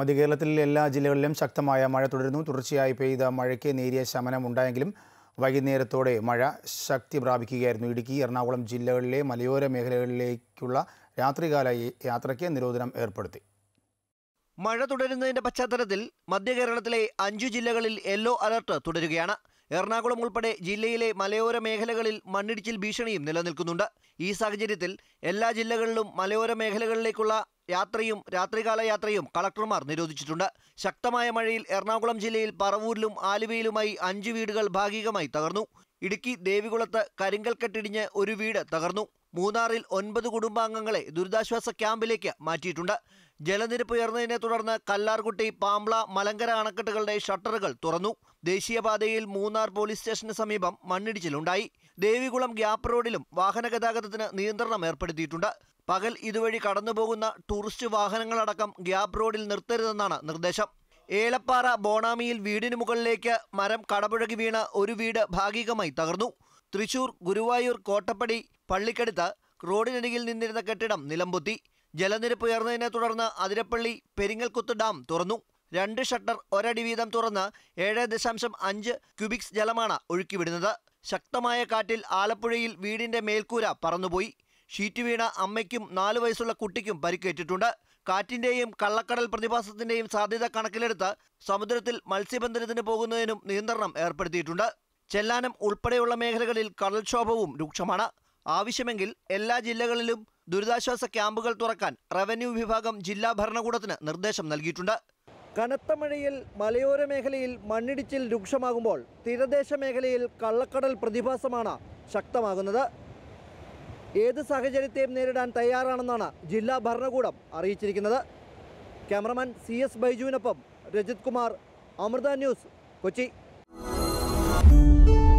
മധ്യകേരളത്തിലെ എല്ലാ ജില്ലകളിലും ശക്തമായ മഴ തുടരുന്നു. തുടർച്ചയായി പെയ്ത മഴയ്ക്ക് നേരിയ ശമനം ഉണ്ടായെങ്കിലും വൈകുന്നേരത്തോടെ മഴ ശക്തി പ്രാപിക്കുകയായിരുന്നു. ഇടുക്കി, എറണാകുളം ജില്ലകളിലെ മലയോര മേഖലകളിലേക്കുള്ള രാത്രികാല യാത്രയ്ക്ക് നിരോധനം ഏർപ്പെടുത്തി. മഴ തുടരുന്നതിന്റെ പശ്ചാത്തലത്തിൽ മധ്യകേരളത്തിലെ 5 ജില്ലകളിൽ യെല്ലോ അലർട്ട് തുടരുകയാണ്. എറണാകുളം ഉൾപ്പെടെ ജില്ലയിലെ മലയോര മേഖലകളിൽ മണ്ണിടിച്ചിൽ ഭീഷണിയും നിലനിൽക്കുന്നുണ്ട്. ഈ സാഹചര്യത്തിൽ എല്ലാ ജില്ലകളിലും മലയോര മേഖലകളിലേക്കുള്ള യാത്രയും രാത്രികാല യാത്രയും കളക്ടർമാർ നിരോധിച്ചിട്ടുണ്ട്. ശക്തമായ മഴയിൽ എറണാകുളം ജില്ലയിൽ പറവൂരിലും ആലുവയിലുമായി 5 വീടുകൾ ഭാഗികമായി തകർന്നു. ഇടുക്കി ദേവികുളത്ത് കരിങ്കൽക്കെട്ടിടിഞ്ഞ് ഒരു വീട് തകർന്നു. മൂന്നാറിൽ 9 കുടുംബാംഗങ്ങളെ ദുരിതാശ്വാസ ക്യാമ്പിലേക്ക് മാറ്റിയിട്ടുണ്ട്. ജലനിരപ്പ് ഉയർന്നതിനെ തുടർന്ന് കല്ലാർകുട്ടി, പാംബ്ല, മലങ്കര അണക്കെട്ടുകളുടെ ഷട്ടറുകൾ തുറന്നു. ദേശീയപാതയിൽ മൂന്നാർ പോലീസ് സ്റ്റേഷന് സമീപം മണ്ണിടിച്ചിലുണ്ടായി. ദേവികുളം ഗ്യാപ്പ് റോഡിലും വാഹന ഗതാഗതത്തിന് നിയന്ത്രണം ഏർപ്പെടുത്തിയിട്ടുണ്ട്. പകൽ ഇതുവഴി കടന്നുപോകുന്ന ടൂറിസ്റ്റ് വാഹനങ്ങളടക്കം ഗ്യാപ്പ് റോഡിൽ നിർത്തരുതെന്നാണ് നിർദ്ദേശം. ഏലപ്പാറ ബോണാമിയിൽ വീടിന് മുകളിലേക്ക് മരം കടപുഴകി വീണ് ഒരു വീട് ഭാഗികമായി തകർന്നു. തൃശൂർ, ഗുരുവായൂർ, കോട്ടപ്പടി, പള്ളിക്കടുത്ത് റോഡിനരികിൽ നിന്നിരുന്ന കെട്ടിടം നിലംപൊത്തി. ജലനിരപ്പ് ഉയർന്നതിനെ തുടർന്ന് അതിരപ്പള്ളി പെരിങ്ങൽകുത്ത് ഡാം തുറന്നു. 2 ഷട്ടർ ഒരടി വീതം തുറന്ന് 7.5 ക്യൂബിക്സ് ജലമാണ് ഒഴുക്കിവിടുന്നത്. ശക്തമായ കാറ്റിൽ ആലപ്പുഴയിൽ വീടിന്റെ മേൽക്കൂര പറന്നുപോയി. ഷീറ്റ് വീണ അമ്മയ്ക്കും 4 വയസ്സുള്ള കുട്ടിക്കും പരിക്കേറ്റിട്ടുണ്ട്. കാറ്റിന്റെയും കള്ളക്കടൽ പ്രതിഭാസത്തിന്റെയും സാധ്യത കണക്കിലെടുത്ത് സമുദ്രത്തിൽ മത്സ്യബന്ധനത്തിന് പോകുന്നതിനും നിയന്ത്രണം ഏർപ്പെടുത്തിയിട്ടുണ്ട്. ചെല്ലാനം ഉൾപ്പെടെയുള്ള മേഖലകളിൽ കടൽക്ഷോഭവും രൂക്ഷമാണ്. ആവശ്യമെങ്കിൽ എല്ലാ ജില്ലകളിലും ദുരിതാശ്വാസ ക്യാമ്പുകൾ തുറക്കാൻ റവന്യൂ വിഭാഗം ജില്ലാ ഭരണകൂടത്തിന് നിർദ്ദേശം നൽകിയിട്ടുണ്ട്. കനത്ത മഴയിൽ മലയോര മേഖലയിൽ മണ്ണിടിച്ചിൽ രൂക്ഷമാകുമ്പോൾ തീരദേശ മേഖലയിൽ കള്ളക്കടൽ പ്രതിഭാസമാണ് ശക്തമാകുന്നത്. ഏത് സാഹചര്യത്തെയും നേരിടാൻ തയ്യാറാണെന്നാണ് ജില്ലാ ഭരണകൂടം അറിയിച്ചിരിക്കുന്നത്. ക്യാമറമാൻ CS ബൈജുവിനൊപ്പം രജിത് കുമാർ, അമൃത ന്യൂസ്, കൊച്ചി.